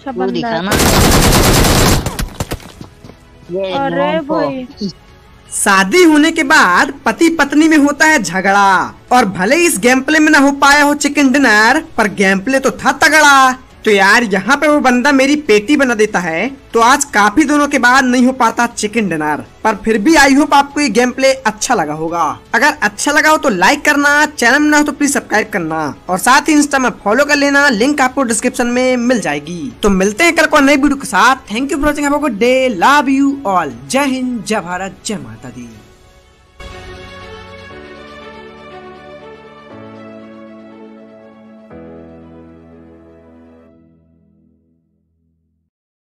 अच्छा तू बंदा दिखा है। ना। ये अरे मोमो। भाई शादी होने के बाद पति पत्नी में होता है झगड़ा, और भले ही इस गेम प्ले में ना हो पाया हो चिकन डिनर, पर गेम प्ले तो था तगड़ा। तो यार यहाँ पे वो बंदा मेरी पेटी बना देता है, तो आज काफी दिनों के बाद नहीं हो पाता चिकन डिनर। पर फिर भी आई होप आपको ये गेम प्ले अच्छा लगा होगा। अगर अच्छा लगा हो तो लाइक करना, चैनल में ना हो तो प्लीज सब्सक्राइब करना, और साथ ही इंस्टा में फॉलो कर लेना, लिंक आपको डिस्क्रिप्शन में मिल जाएगी। तो मिलते हैं कल को नई वीडियो के साथ। Thank you for watching, have a good day, love you all, जय हिंद, जय भारत, जय माता दी।